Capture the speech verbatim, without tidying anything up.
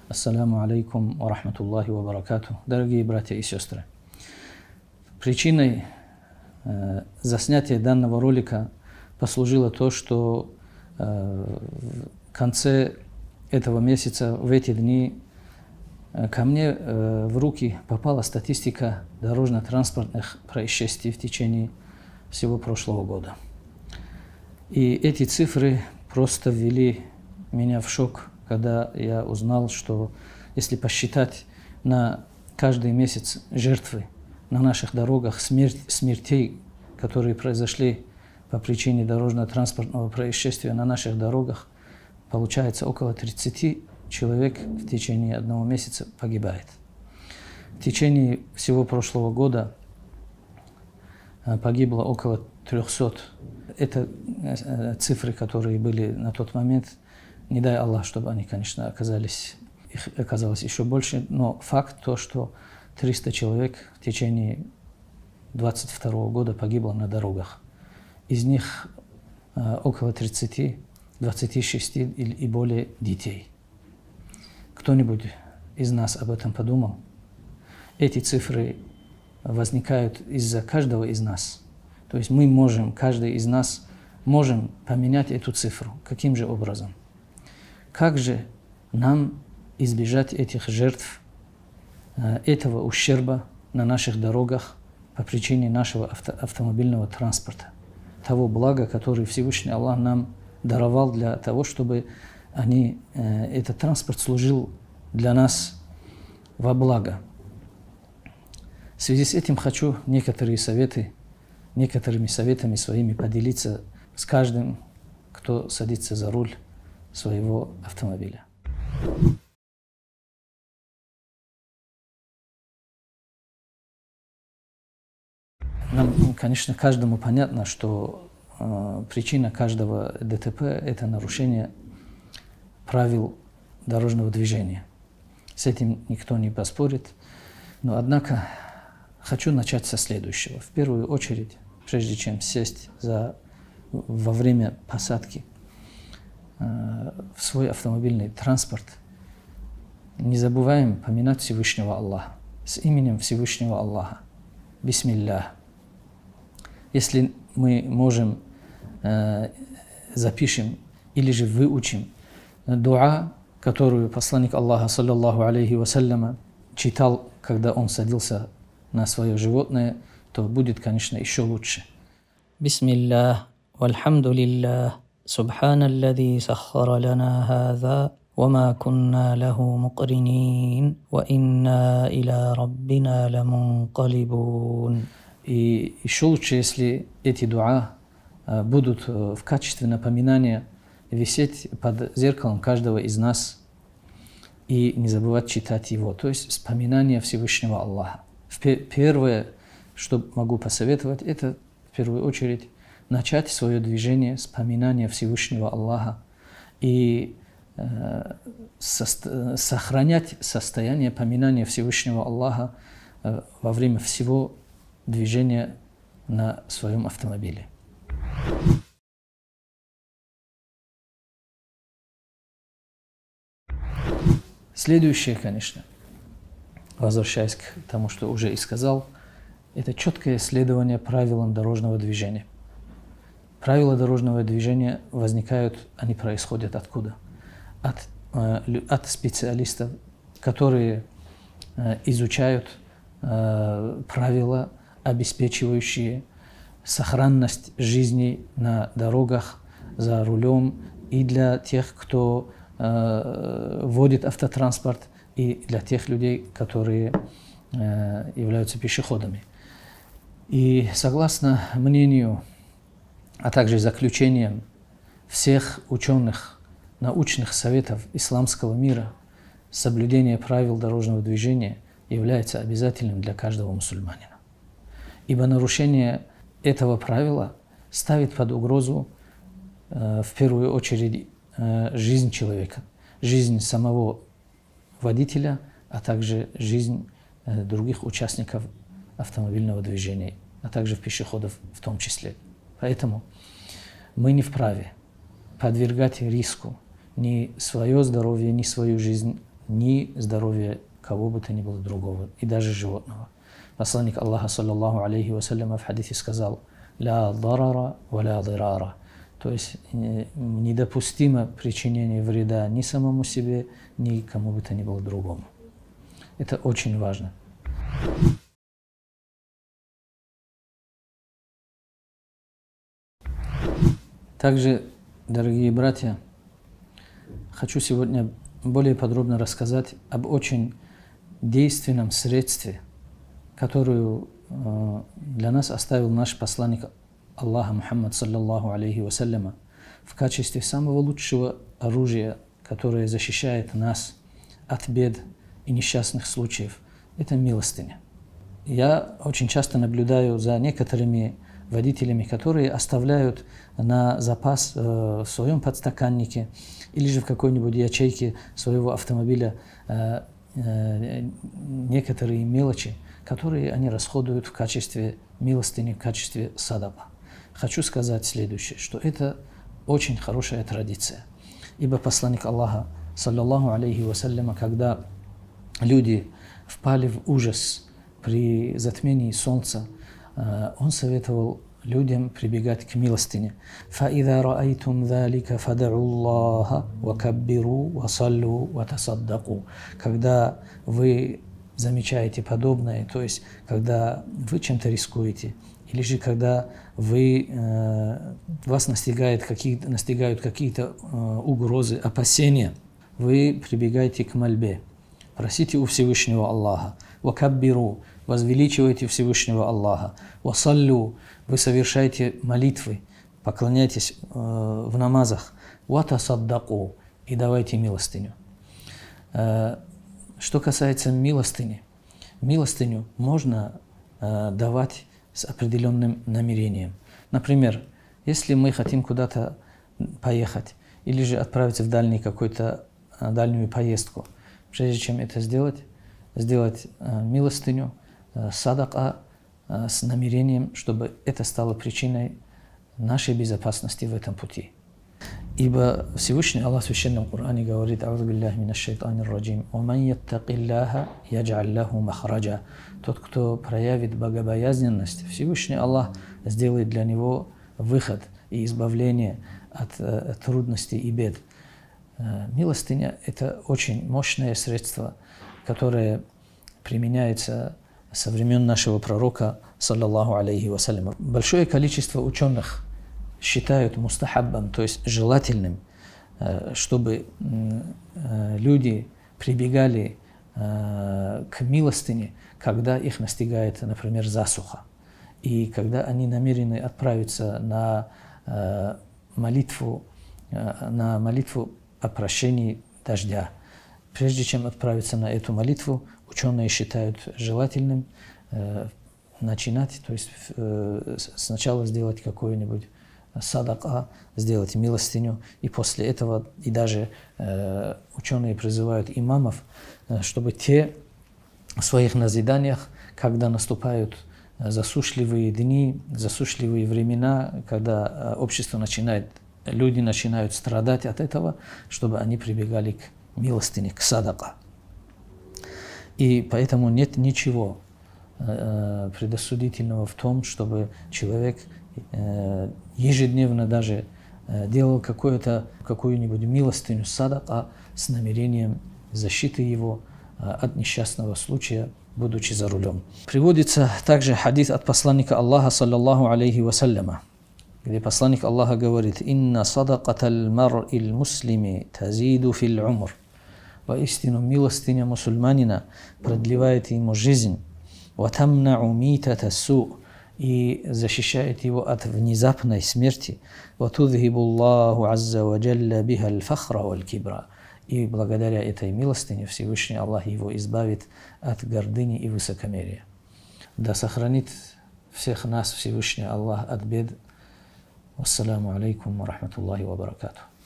Ассаляму алейкум ва рахматуллахи ва баракату. Дорогие братья и сестры, причиной э, заснятия данного ролика послужило то, что э, в конце этого месяца, в эти дни, э, ко мне э, в руки попала статистика дорожно-транспортных происшествий в течение всего прошлого года. И эти цифры просто ввели меня в шок, когда я узнал, что если посчитать на каждый месяц жертвы на наших дорогах, смерть, смертей, которые произошли по причине дорожно-транспортного происшествия на наших дорогах, получается около тридцати человек в течение одного месяца погибает. В течение всего прошлого года погибло около трёхсот. Это цифры, которые были на тот момент. Не дай Аллах, чтобы они, конечно, оказались, их оказалось еще больше, но факт то, что триста человек в течение двадцать второго года погибло на дорогах. Из них э, около тридцати, двадцати шести и, и более детей. Кто-нибудь из нас об этом подумал? Эти цифры возникают из-за каждого из нас. То есть мы можем, каждый из нас можем поменять эту цифру. Каким же образом? Как же нам избежать этих жертв, этого ущерба на наших дорогах по причине нашего авто, автомобильного транспорта? Того блага, который Всевышний Аллах нам даровал для того, чтобы они, этот транспорт служил для нас во благо. В связи с этим хочу некоторые советы, некоторыми советами своими поделиться с каждым, кто садится за руль своего автомобиля. Нам, конечно, каждому понятно, что э, причина каждого ДТП – это нарушение правил дорожного движения. С этим никто не поспорит. Но, однако, хочу начать со следующего. В первую очередь, прежде чем сесть за, во время посадки в свой автомобильный транспорт, не забываем поминать Всевышнего Аллаха, с именем Всевышнего Аллаха. Бисмиллах. Если мы можем, э, запишем или же выучим дуа, которую посланник Аллаха, саллаллаху алейхи вассаляма, читал, когда он садился на свое животное, то будет, конечно, еще лучше. Бисмиллах, вальхамдулиллах. سبحان الذي سخر لنا هذا وما كنا له مقرنين وإنا إلى ربنا لمنقلبون. И еще лучше, если эти дуа будут в качестве напоминания висеть под зеркалом каждого из нас и не забывать читать его, то есть вспоминание Всевышнего Аллаха. Первое, что могу посоветовать, это в первую очередь начать свое движение с поминания Всевышнего Аллаха и э, со, сохранять состояние поминания Всевышнего Аллаха э, во время всего движения на своем автомобиле. Следующее, конечно, возвращаясь к тому, что уже и сказал, это четкое следование правилам дорожного движения. Правила дорожного движения возникают, они происходят откуда? От, э, от специалистов, которые э, изучают э, правила, обеспечивающие сохранность жизни на дорогах, за рулем, и для тех, кто э, водит автотранспорт, и для тех людей, которые э, являются пешеходами. И согласно мнению, а также заключением всех ученых, научных советов исламского мира, соблюдение правил дорожного движения является обязательным для каждого мусульманина. Ибо нарушение этого правила ставит под угрозу э, в первую очередь э, жизнь человека, жизнь самого водителя, а также жизнь э, других участников автомобильного движения, а также пешеходов в том числе. Поэтому мы не вправе подвергать риску ни свое здоровье, ни свою жизнь ни здоровья кого бы то ни было другого, и даже животного. Посланник Аллаха, саллаллаху алейхи вассаляма, в хадисе сказал: «Ля дарара ва ля дирара». То есть недопустимо причинение вреда ни самому себе, ни кому бы то ни было другому. Это очень важно. Также, дорогие братья, хочу сегодня более подробно рассказать об очень действенном средстве, которую э, для нас оставил наш посланник Аллаха Мухаммад, саллаллаху алейхи вассаляма, в качестве самого лучшего оружия, которое защищает нас от бед и несчастных случаев. Это милостыня. Я очень часто наблюдаю за некоторыми водителями, которые оставляют на запас э, в своем подстаканнике или же в какой-нибудь ячейке своего автомобиля э, э, некоторые мелочи, которые они расходуют в качестве милостыни, в качестве садака. Хочу сказать следующее, что это очень хорошая традиция. Ибо посланник Аллаха, саллаллаху алейхи вассаляма, когда люди впали в ужас при затмении солнца, он советовал людям прибегать к милостыне. فَإِذَا رَأَيْتُمْ ذَلِكَ فَدَعُوا اللَّهَ وَكَبِّرُوا وَصَلُّوا وَتَصَدَّقُوا. Когда вы замечаете подобное, то есть когда вы чем-то рискуете, или же когда вы, э, вас настигают какие-то, настигают какие-то э, угрозы, опасения, вы прибегаете к мольбе, просите у Всевышнего Аллаха, «Вакаббиру», возвеличивайте Всевышнего Аллаха, «Васаллю», вы совершаете молитвы, поклоняйтесь э, в намазах, «Ватасаддаку», и давайте милостыню. Э, что касается милостыни, милостыню можно э, давать с определенным намерением. Например, если мы хотим куда-то поехать или же отправиться в дальний какой-то дальнюю поездку, прежде чем это сделать, сделать э, милостыню, э, садака э, с намерением, чтобы это стало причиной нашей безопасности в этом пути. Ибо Всевышний Аллах в Священном Коране говорит: «Аузу биллахи минаш шайтанир раджим, ва ман яттақиллаха ядж'аль лаху махраджа». Тот, кто проявит богобоязненность, Всевышний Аллах сделает для него выход и избавление от э, трудностей и бед. Э, милостыня – это очень мощное средство, которое применяется со времен нашего пророка, саллаллаху алейхи вассалям. Большое количество ученых считают мустахаббом, то есть желательным, чтобы люди прибегали к милостыне, когда их настигает, например, засуха, и когда они намерены отправиться на молитву, на молитву о прощении дождя. Прежде чем отправиться на эту молитву, ученые считают желательным начинать, то есть сначала сделать какое-нибудь садака, сделать милостыню, и после этого и даже э, ученые призывают имамов, э, чтобы те в своих назиданиях, когда наступают засушливые дни, засушливые времена, когда э, общество начинает, люди начинают страдать от этого, чтобы они прибегали к милостыне, к садака. И поэтому нет ничего э, предосудительного в том, чтобы человек ежедневно даже делал какую-нибудь милостыню садака с намерением защиты его от несчастного случая, будучи за рулем. Приводится также хадис от посланника Аллаха, саллаллаху алейхи вассаляма, где посланник Аллаха говорит: «Инна садакаталь мар'иль муслими тазиду фил умр». Воистину милостыня мусульманина продлевает ему жизнь. «Ватамнау митата су», и защищает его от внезапной смерти. «Ватудхибуллаху азза ва джалля биха аль-фахра валь-кибра». И благодаря этой милостыне Всевышний Аллах его избавит от гордыни и высокомерия. Да сохранит всех нас Всевышний Аллах от бед. Вассаламу алейкум ва рахматуллахи ва баракатух.